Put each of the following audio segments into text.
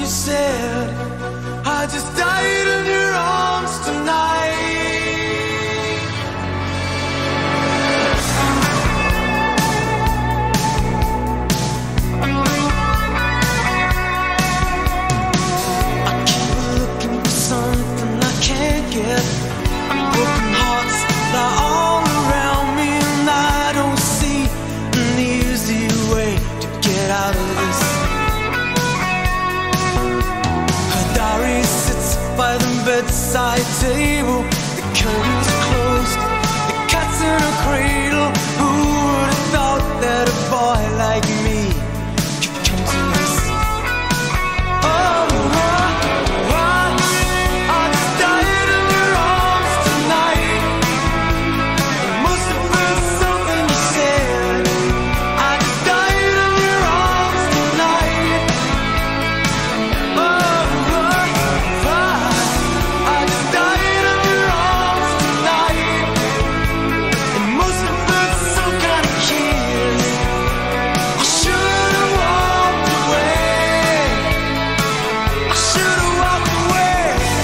said. I just died in your arms tonight. I keep looking for something I can't get. Broken hearts lie all around me, and I don't see an easy way to get out of this. Her diary sits by the bedside table. The curtains are closed, the cat's in a cradle. Who would have thought that a boy like me could come to this? Oh, I just died in your arms tonight. It must have been something you said. I just died in your arms tonight. Oh, I just died in your arms tonight. It must have been some kind of kiss. I should have walked away. I should have walked away.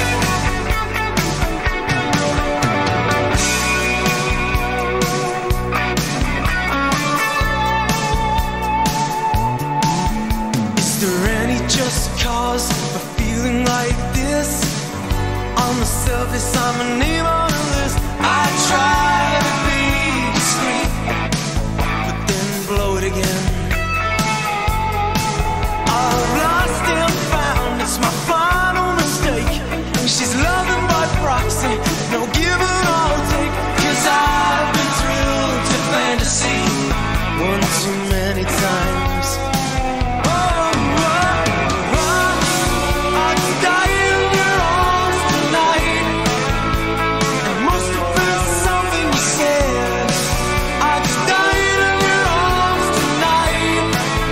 Is there any just cause for feeling like this? On the surface, I'm a name on a list. I try to be discreet, but then blow it again. I've lost and found, it's my final mistake. She's loving by proxy, no give and all take. 'Cause I've been thrilled to fantasy one too many times. I just died in your arms tonight. It must have been something you said. I just died in your arms tonight.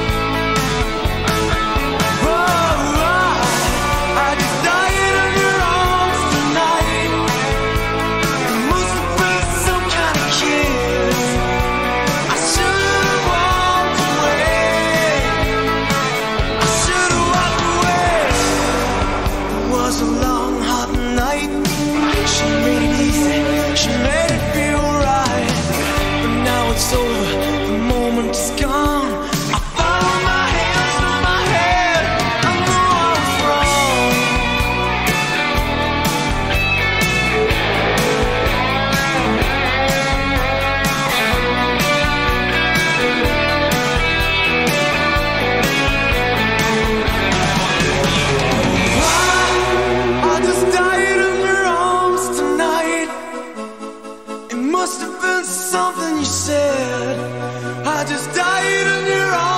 I just died in your arms tonight. It must have been some kind of kiss. I should have walked away. I should have walked away. It was a long, hot night. She made it easy, she made it feel right. But now it's over, the moment is gone. I follow my hands through my head, I know I was wrong. I just died in your arms tonight. It must have been something you said. I just died in your arms.